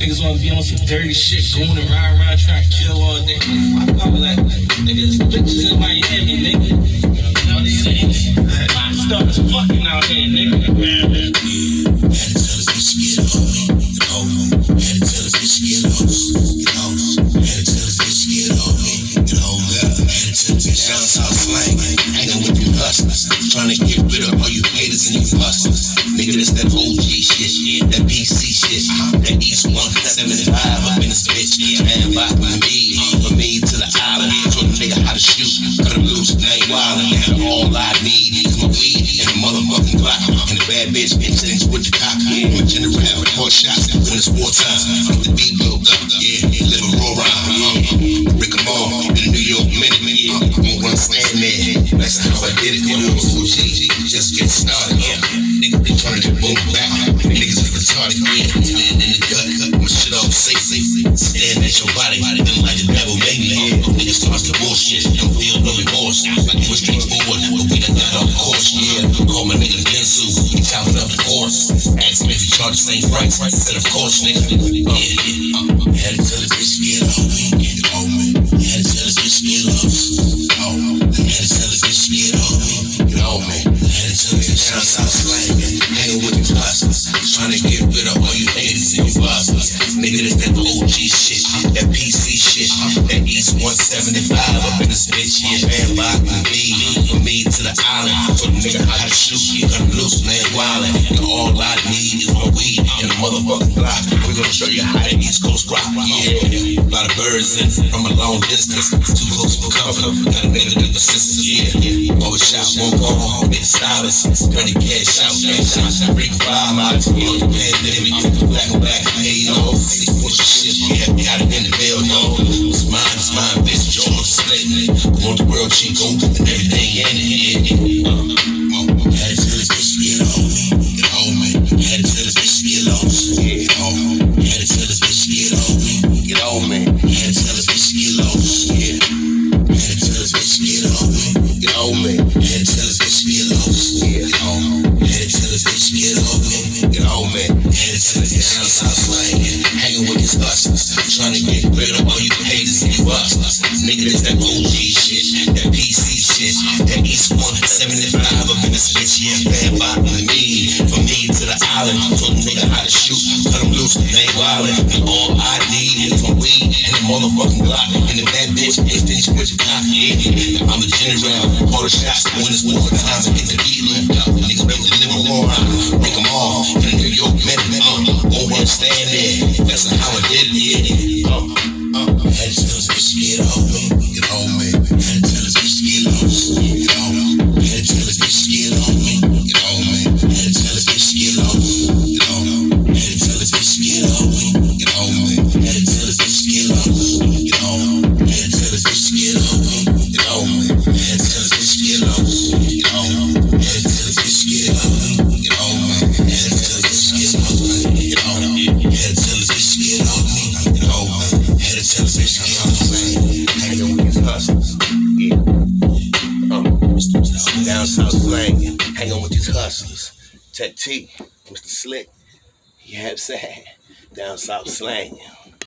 Niggas wanna be on some dirty shit, going and ride around trying to kill all day. Fuck all that. Niggas, bitches in Miami, nigga. You know what I'm saying? Stars fucking out here, nigga. Had to tell us bitch get on me, get on me. Had to tell us bitch get on me, get on me. Had to tell us bitch get on me, get on me. Had to tell us bitch down south slang, hanging with you hustlers, trying to get rid of all you haters and you busters. Nigga, that's that OG shit, that PC shit, that East 175 up in this bitch. And by me, from me to the island, show the nigga how to shoot, cut him loose, and I ain't wildin'. Now all I need is my weed and a motherfucking Glock, and a bad bitch instincts with the cock. I'm a general with horse shots when it's wartime. Get the beat built up, yeah, live a roll rhyme. Rick 'em all in the New York minute, yeah. I'm gonna run stand there. That's how I did it, you know. OG, just get started, yeah. Nigga be turning the boom back. Niggas is retarded, yeah. In the gut, my shit all safe. Stand at your body, feeling like the devil made me. Niggas starts the bullshit, don't feel no remorse. Like it was straightforward, but we done got off the course, yeah. Call my nigga Gensu, he chopping up the course. Ask me if he charge the same price. Said of course, nigga. Yeah. Had to tell this bitch get on me, get on me. Had to tell this bitch get on me, get on me. Had to tell this bitch get on me, get on me. Had to tell this bitch down south slang, hanging with the hustlers, trying to get rid of all you haters and you busters. Nigga, that's that OG shit, that PC shit, that East 175 up in this bitch. Yeah, man, by me, from me to the island, show the nigga how to shoot, cut him loose, man, wildin'. And all I need is my weed and a motherfucking Glock. We gonna show you how the East Coast rock, yeah. A lot of birds in from a long distance, too close for comfort. Got a nigga that persistence, yeah. Always shout, won't go home, nigga stylist. Dirty cash out, break 5 miles, the pandemic, black, paid off. 6 foot shit, yeah, got it in the mail, no. It's mine, bitch, George Slayton. Want the world Chico and everything in it, yeah. Had to tell this bitch get on me, get on me. Had to tell this bitch get on me, get on me. Had to tell this bitch get on me, get on me. Had to tell this bitch get on me, yeah. Had to tell this bitch get on me, get on me. Had to tell this bitch get on me, get on me. Had to tell this bitch get on me, get on me. Had to tell this down south slang, hanging with his hustlers, trying to get rid of all you haters and you busters. Nigga, that's that OG shit, that PC shit, that East 175 up in this bitch. Yeah, fan by me, from me to the island, show the nigga how to shoot, cut him loose, they ain't wildin'. And all I need is my weed and a motherfucking Glock, and if that bitch ain't finished with your cock, yeah. I'm a general, call the shots when it's war time and get the beat left up. Nigga, make the living war out, break them off in the New York minute. Won't understand that, that's how I did it, yeah. Had to tell this bitch get on me, get on me. Had to tell this bitch get on me, get on me. Had to tell this bitch get on me, get on me. Had to tell this bitch get on me, get on me. Had to tell this bitch get on me, get on me. Had to tell this bitch get on me, get on me. Had to tell this bitch get on me, get on me. Had to tell this bitch get on me, get on me. Had to tell this bitch get on me, get on me. Had to tell this bitch get on me, get on me. Had to tell this bitch get on me, get on me. Had to tell this bitch get on me. Hanging with these hustlers, yeah. Down south slang, hanging with these hustlers. Tech T, Mr. Slick, you have said, down south slang.